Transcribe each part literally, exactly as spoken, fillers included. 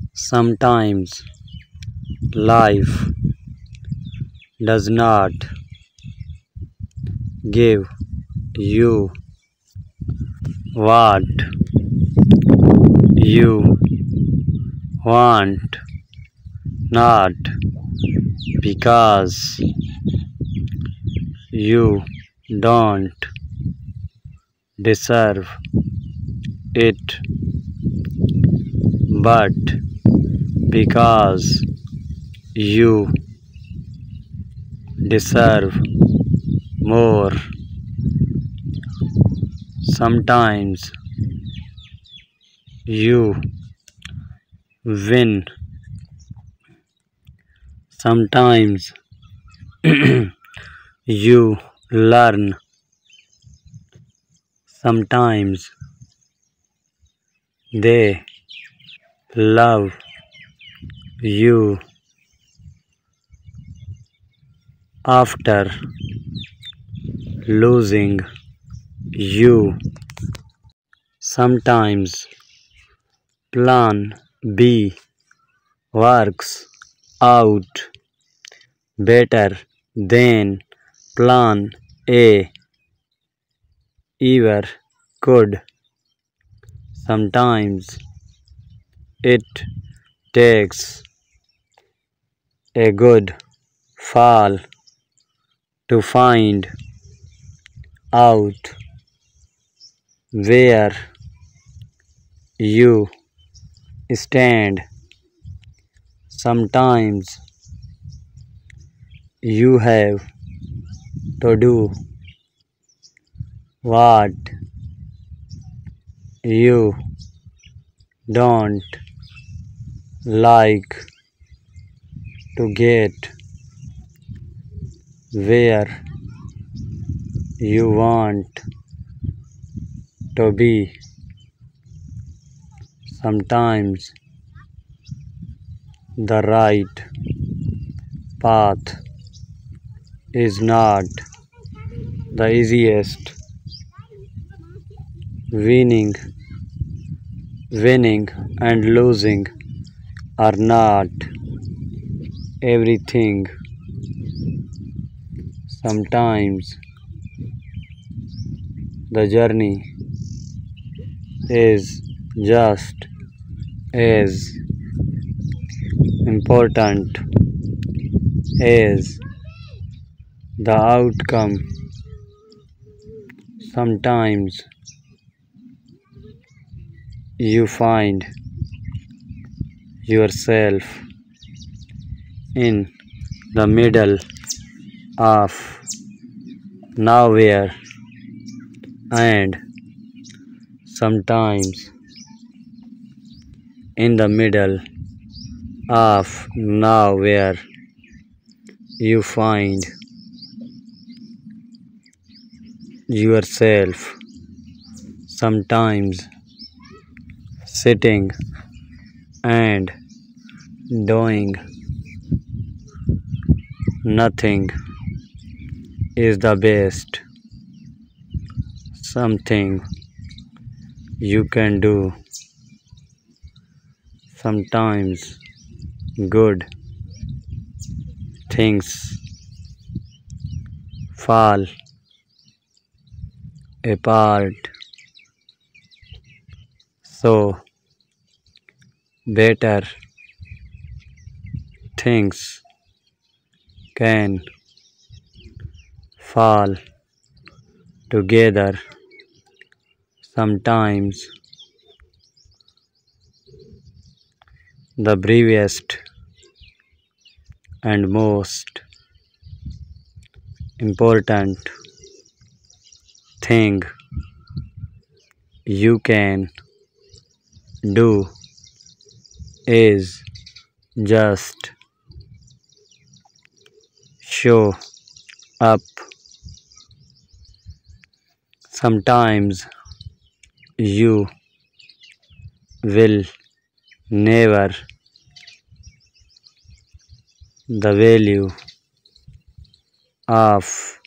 Sometimes life does not give you what you want, not because you don't deserve it, but because you deserve more. Sometimes you win, sometimes you learn, sometimes they love you. After losing you, sometimes plan B works out better than plan A ever could. Sometimes it takes a good fall to find out where you stand. Sometimes you have to do what you don't like to get where you want to be. Sometimes the right path is not the easiest. Winning, winning and losing are not everything. Sometimes the journey is just as important as the outcome. Sometimes you find yourself in the middle of nowhere, and sometimes in the middle of nowhere you find yourself sometimes sitting and doing nothing is the best something you can do. Sometimes good things fall apart, so better things can fall together. Sometimes the bravest and most important thing you can do is just show up. Sometimes you will never the value of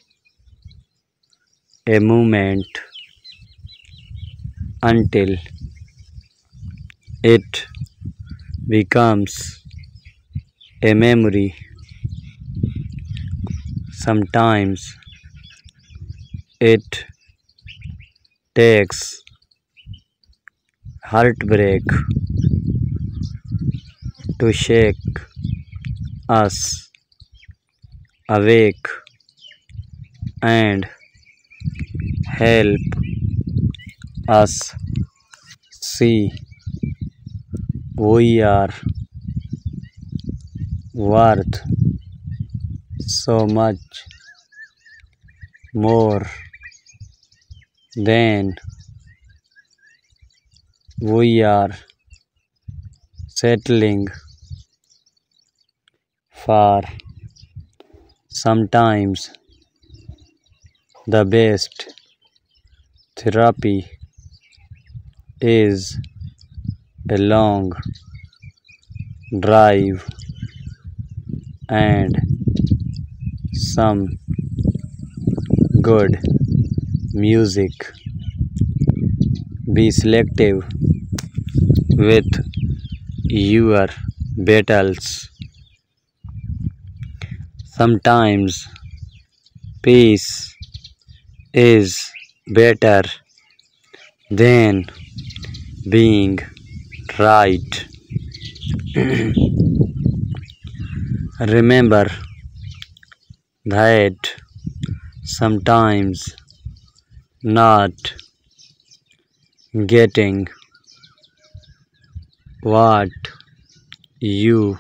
a moment until it becomes a memory. Sometimes it takes heartbreak to shake us awake and help us see we are worth so much more than we are settling for. Sometimes the best therapy is a long drive and some good music. Be selective with your battles. Sometimes peace is better than being right. Remember that sometimes not getting what you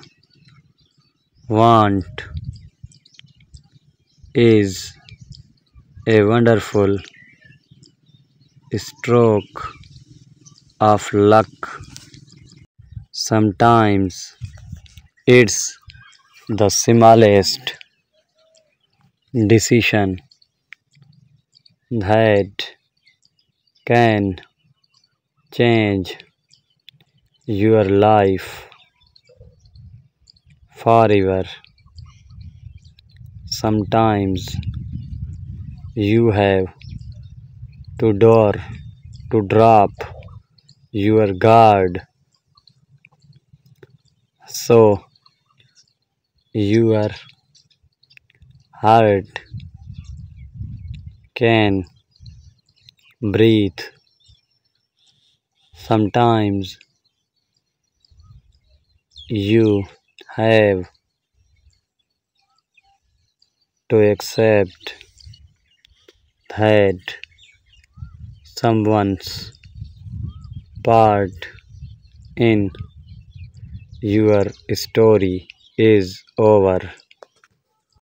want is a wonderful stroke of luck. Sometimes it's the smallest decision that can change your life forever. Sometimes you have to door to drop your guard so your heart can breathe. Sometimes you have to accept that someone's part in your story is over.